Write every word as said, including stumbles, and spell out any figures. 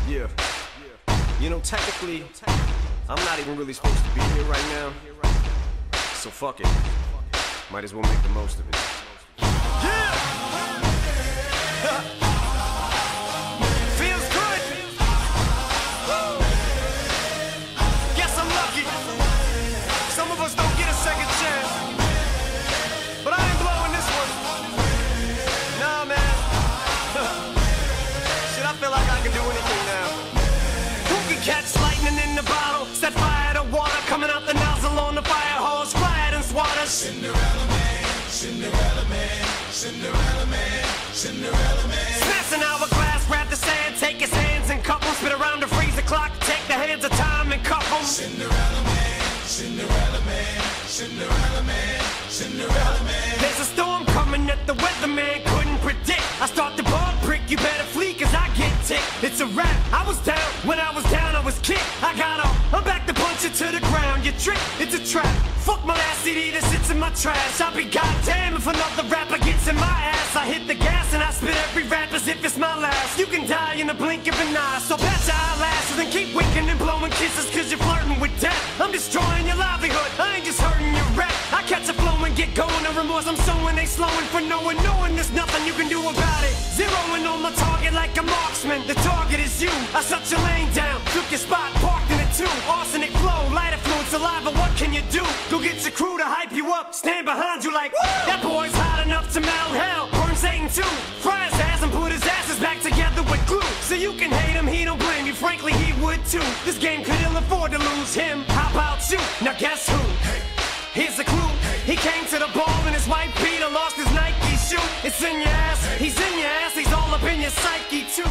Yeah. You know, technically, I'm not even really supposed to be here right now. So fuck it. Might as well make the most of it. Yeah! Feels good! Woo! Guess I'm lucky. Some of us don't get a second chance. But I ain't blowing this one. Nah, man. Shit, I feel like I can do anything now. Who can catch lightning in the bottle? Set fire to water coming out the nozzle on the fire hose. Quiet and swatter. Cinderella man, Cinderella man, Cinderella man, Cinderella man. Smash an hourglass, grab the sand, take his hands and cup 'em. Spit around the freeze the clock, take the hands of time and cuff 'em. Cinderella man, Cinderella man, Cinderella man, Cinderella man. There's a storm coming that the weatherman couldn't predict. I start the ball prick, you better flee cause I get ticked. It's a wrap, I was down, when I was down I was kicked. I got up, I'm back to punch it to the ground. You trick, it's a trap. Fuck my last C D that sits in my trash. I'll be goddamn if another rapper gets in my ass. I hit the gas and I spit every rap as if it's my last. You can die in the blink of an eye, so pat your eyelashes and keep winking and blowing kisses cause you're flirting with death. I'm destroying your livelihood, I ain't just hurting your rep. I catch a flow and get going, the remorse I'm sowing ain't slowing for no one, knowing there's nothing you can do about it. Zeroing on my target like a marksman, the target is you. I shut your lane down, took your spot, parked in it too. Arsenic flow, lighter fluid, saliva, what can you do? Go get your crew to hype you up, stand behind you like, woo! That boy's hot enough to melt hell, burn Satan too. Fry his ass and put his asses back together with glue. So you can hate him, he don't blame you, frankly he would too. This game could ill afford to lose him, how about you? Now guess who? Here's a clue, he came to the ball in his white beater, lost his Nike shoe. It's in your ass, he's in your ass, he's all up in your psyche too.